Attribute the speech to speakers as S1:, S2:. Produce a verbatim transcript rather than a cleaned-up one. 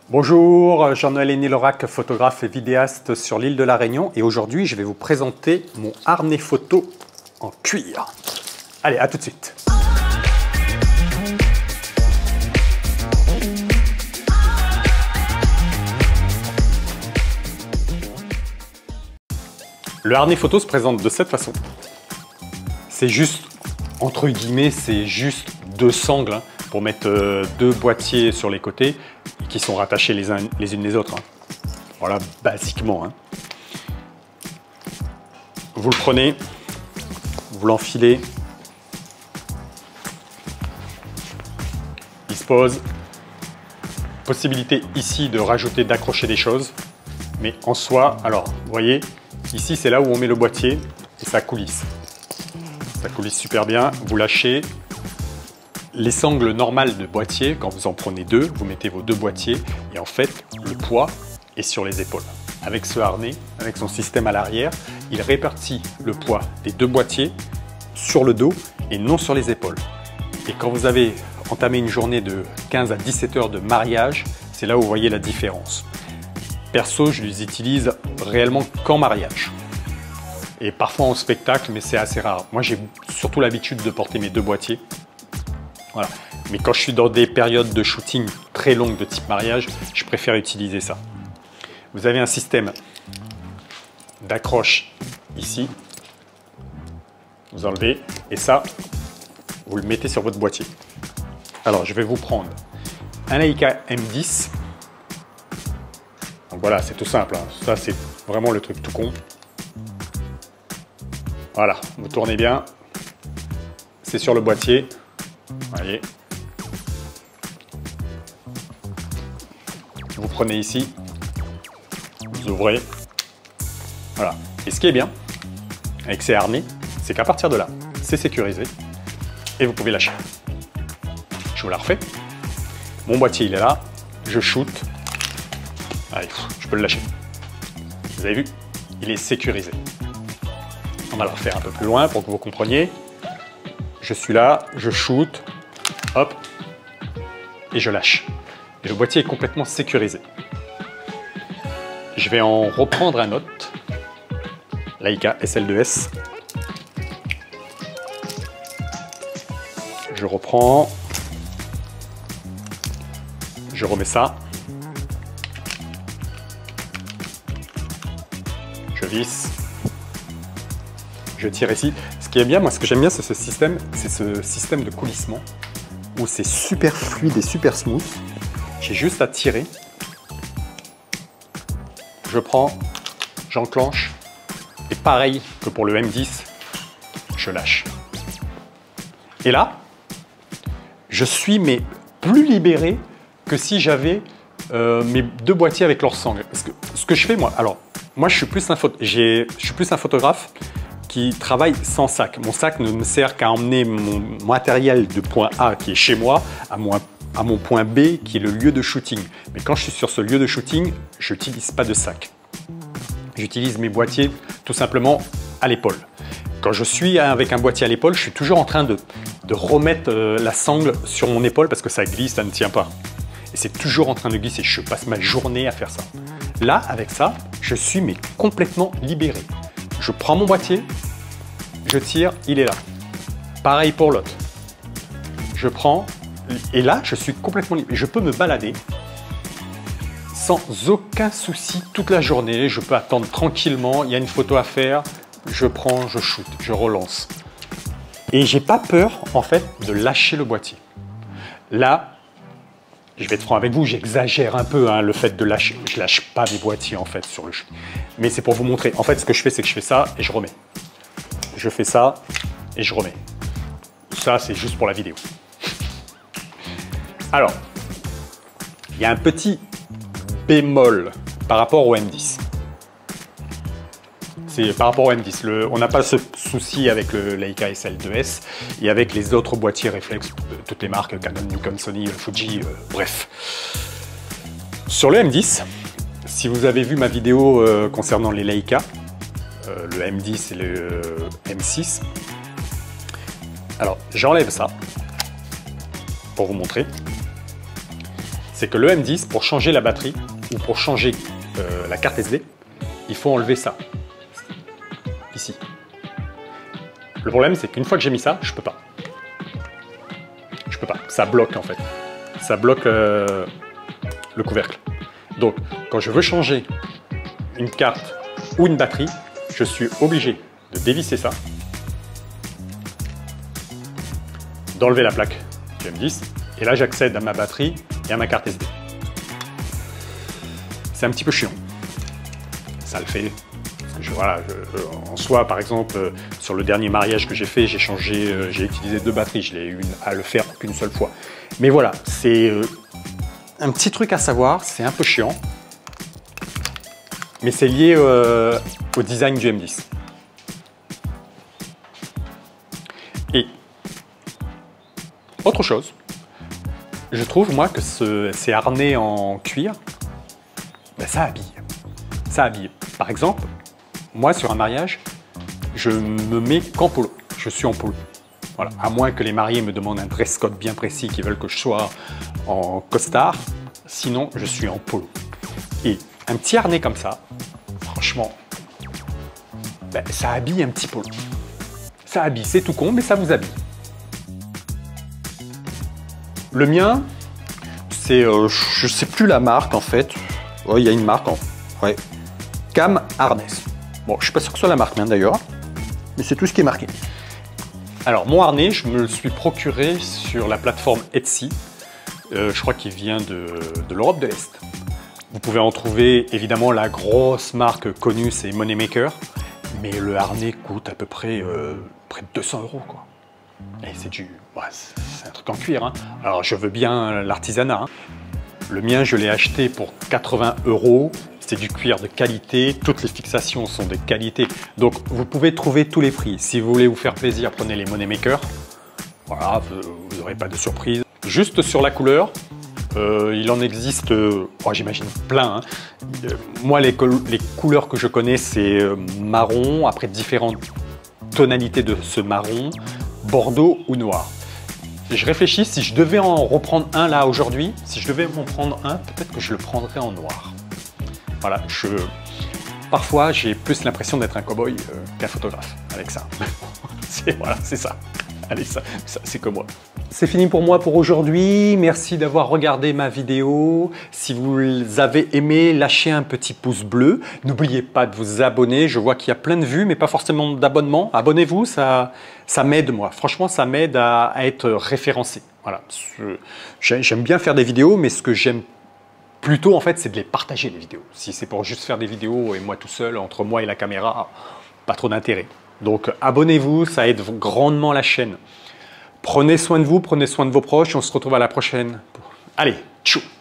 S1: Bonjour, Jean-Noël Hénilorac, photographe et vidéaste sur l'île de la Réunion, et aujourd'hui je vais vous présenter mon harnais photo en cuir. Allez, à tout de suite. Le harnais photo se présente de cette façon. C'est juste, entre guillemets, c'est juste deux sangles hein, pour mettre euh, deux boîtiers sur les côtés qui sont rattachés les, uns, les unes les autres. Hein. Voilà, basiquement. Hein. Vous le prenez, vous l'enfilez, il se pose. Possibilité ici de rajouter, d'accrocher des choses, mais en soi, alors, vous voyez, ici c'est là où on met le boîtier et ça coulisse. Ça coulisse super bien, vous lâchez. Les sangles normales de boîtier, quand vous en prenez deux, vous mettez vos deux boîtiers et en fait, le poids est sur les épaules. Avec ce harnais, avec son système à l'arrière, il répartit le poids des deux boîtiers sur le dos et non sur les épaules. Et quand vous avez entamé une journée de quinze à dix-sept heures de mariage, c'est là où vous voyez la différence. Perso, je les utilise réellement qu'en mariage. Et parfois en spectacle, mais c'est assez rare. Moi, j'ai surtout l'habitude de porter mes deux boîtiers. Voilà. Mais quand je suis dans des périodes de shooting très longues de type mariage, je préfère utiliser ça. Vous avez un système d'accroche ici. Vous enlevez et ça, vous le mettez sur votre boîtier. Alors, je vais vous prendre un Leica M dix. Donc voilà, c'est tout simple. Hein. Ça, c'est vraiment le truc tout con. Voilà, vous tournez bien. C'est sur le boîtier. Voyez. Vous prenez ici, vous ouvrez, voilà. Et ce qui est bien avec ces harnais, c'est qu'à partir de là, c'est sécurisé et vous pouvez lâcher. Je vous la refais. Mon boîtier, il est là, je shoot, allez, je peux le lâcher. Vous avez vu, il est sécurisé. On va le refaire un peu plus loin pour que vous compreniez. Je suis là, je shoot, hop, et je lâche. Et le boîtier est complètement sécurisé. Je vais en reprendre un autre, Leica S L deux S. Je reprends, je remets ça, je visse, je tire ici. Ce qui est bien, moi ce que j'aime bien c'est ce système, c'est ce système de coulissement où c'est super fluide et super smooth. J'ai juste à tirer. Je prends, j'enclenche et pareil que pour le M dix, je lâche. Et là, je suis mais plus libéré que si j'avais euh, mes deux boîtiers avec leurs sangles. Parce que ce que je fais moi, alors moi je suis plus un, je suis plus un photographe qui travaille sans sac. Mon sac ne me sert qu'à emmener mon matériel de point A qui est chez moi à mon, à mon point B qui est le lieu de shooting. Mais quand je suis sur ce lieu de shooting, je n'utilise pas de sac. J'utilise mes boîtiers tout simplement à l'épaule. Quand je suis avec un boîtier à l'épaule, je suis toujours en train de, de remettre euh, la sangle sur mon épaule parce que ça glisse, ça ne tient pas. Et c'est toujours en train de glisser. Je passe ma journée à faire ça. Là, avec ça, je suis mais complètement libéré. Je prends mon boîtier, je tire, il est là. Pareil pour l'autre. Je prends, et là, je suis complètement libre. Je peux me balader sans aucun souci toute la journée. Je peux attendre tranquillement, il y a une photo à faire, je prends, je shoot, je relance. Et j'ai pas peur, en fait, de lâcher le boîtier. Là, je vais être franc avec vous, j'exagère un peu hein, le fait de lâcher. Je lâche pas mes boîtiers en fait sur le shoot. Mais c'est pour vous montrer. En fait, ce que je fais, c'est que je fais ça et je remets. Je fais ça et je remets. Ça, c'est juste pour la vidéo. Alors, il y a un petit bémol par rapport au M dix. C'est par rapport au M dix. Le, on n'a pas ce souci avec le Leica S L deux S et avec les autres boîtiers réflexes, toutes les marques, Canon, Nikon, Sony, Fuji, euh, bref. Sur le M dix, si vous avez vu ma vidéo euh, concernant les Leica, euh, le M dix et le euh, M six, alors j'enlève ça pour vous montrer. c'est que le M dix, pour changer la batterie ou pour changer euh, la carte S D, il faut enlever ça, ici. Le problème, c'est qu'une fois que j'ai mis ça, je peux pas. Je peux pas, ça bloque en fait. Ça bloque euh, le couvercle. Donc, quand je veux changer une carte ou une batterie, je suis obligé de dévisser ça, d'enlever la plaque du M dix, et là j'accède à ma batterie et à ma carte S D. C'est un petit peu chiant. Ça le fait. Parce que je, voilà, je, en soi, par exemple, euh, sur le dernier mariage que j'ai fait, j'ai changé, euh, j'ai utilisé deux batteries. Je l'ai eu à le faire qu'une seule fois. Mais voilà, c'est euh, un petit truc à savoir. C'est un peu chiant. Mais c'est lié euh, au design du M dix. Et autre chose, je trouve moi que ce, ces harnais en cuir, ben, ça habille. Ça habille. Par exemple, moi sur un mariage, je me mets qu'en polo. Je suis en polo. Voilà. À moins que les mariés me demandent un dress code bien précis, qu'ils veulent que je sois en costard. Sinon, je suis en polo. Et un petit harnais comme ça, franchement, ben, ça habille un petit polo. Ça habille, c'est tout con, mais ça vous habille. Le mien, c'est, euh, je sais plus la marque en fait. Oh, il y a une marque en, ouais, Cam Harness. Bon, je suis pas sûr que ce soit la marque hein, d'ailleurs, mais c'est tout ce qui est marqué. Alors mon harnais, je me le suis procuré sur la plateforme Etsy. Euh, je crois qu'il vient de, de l'Europe de l'Est. Vous pouvez en trouver évidemment la grosse marque connue, c'est Moneymaker, mais le harnais coûte à peu près, euh, près de deux cents euros quoi. Et c'est du, ouais, c'est un truc en cuir. Hein. Alors je veux bien l'artisanat. Hein. Le mien, je l'ai acheté pour quatre-vingts euros. C'est du cuir de qualité. Toutes les fixations sont de qualité. Donc vous pouvez trouver tous les prix. Si vous voulez vous faire plaisir, prenez les Moneymaker. Voilà, vous n'aurez pas de surprise. Juste sur la couleur, euh, il en existe, euh, oh, j'imagine plein. Hein. Euh, moi, les, les couleurs que je connais, c'est euh, marron, après différentes tonalités de ce marron, bordeaux ou noir. Et je réfléchis, si je devais en reprendre un là aujourd'hui, si je devais m'en prendre un, peut-être que je le prendrais en noir. Voilà, je... parfois j'ai plus l'impression d'être un cow-boy euh, qu'un photographe avec ça. C'est voilà, c'est ça. Allez, ça, ça c'est comme moi. C'est fini pour moi pour aujourd'hui. Merci d'avoir regardé ma vidéo. Si vous avez aimé, lâchez un petit pouce bleu. N'oubliez pas de vous abonner. Je vois qu'il y a plein de vues, mais pas forcément d'abonnements. Abonnez-vous, ça, ça m'aide moi. Franchement, ça m'aide à, à être référencé. Voilà. J'aime bien faire des vidéos, mais ce que j'aime plutôt, en fait, c'est de les partager, les vidéos. Si c'est pour juste faire des vidéos et moi tout seul, entre moi et la caméra, pas trop d'intérêt. Donc, abonnez-vous, ça aide grandement la chaîne. Prenez soin de vous, prenez soin de vos proches. On se retrouve à la prochaine. Allez, tchou!